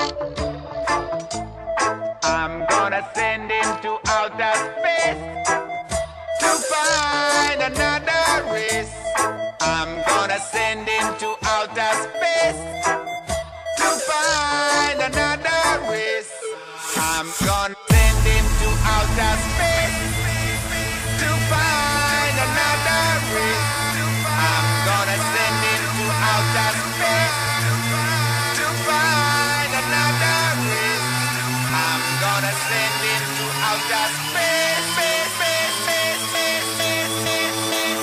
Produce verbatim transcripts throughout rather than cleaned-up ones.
I'm gonna send him to outer space to find another race. I'm gonna send him to outer space to find another race. I'm gonna send him to outer space to find another race. I'm gonna send him to outer space to find another race. I'm gonna send him to outer space, space, space, space, space, space, space,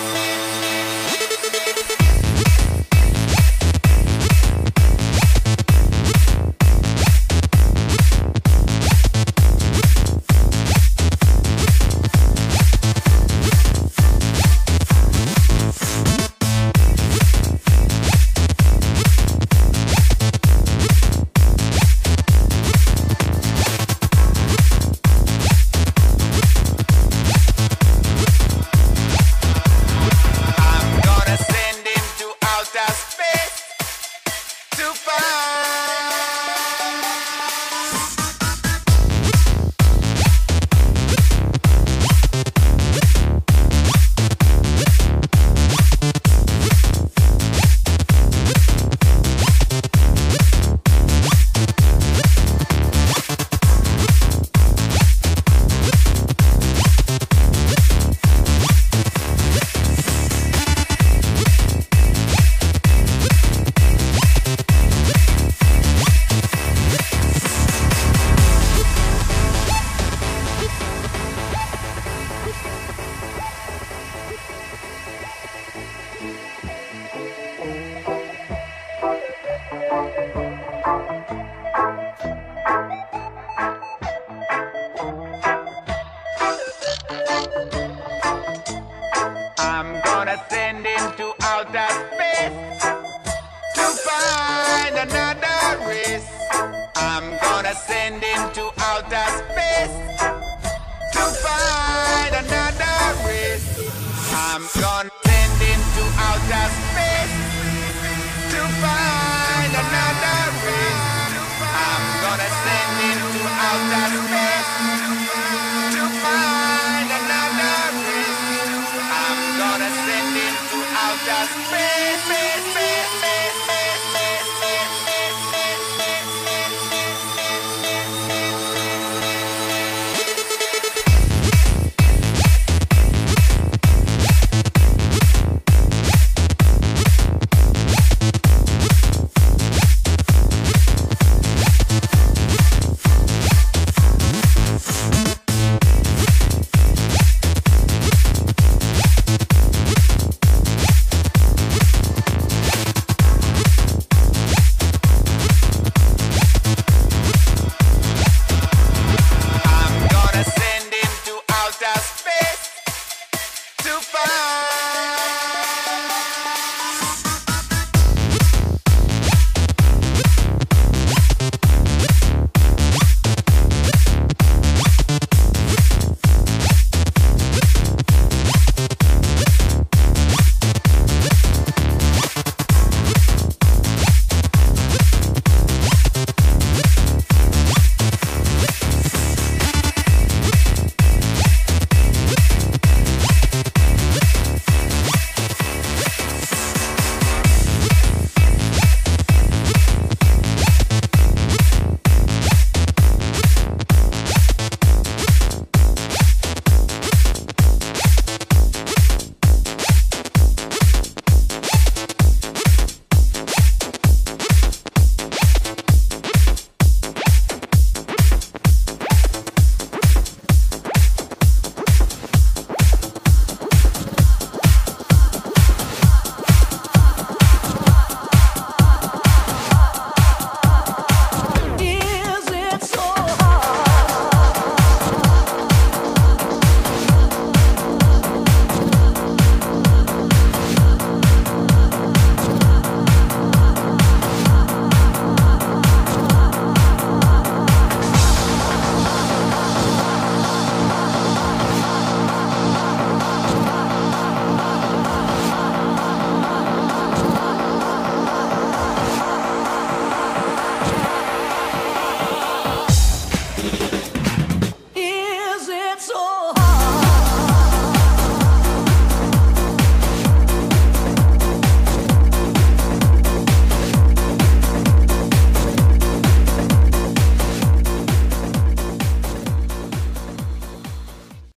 I'm gonna send him to outer space to find another race. I'm gonna send him to outer space to find another race. I'm gonna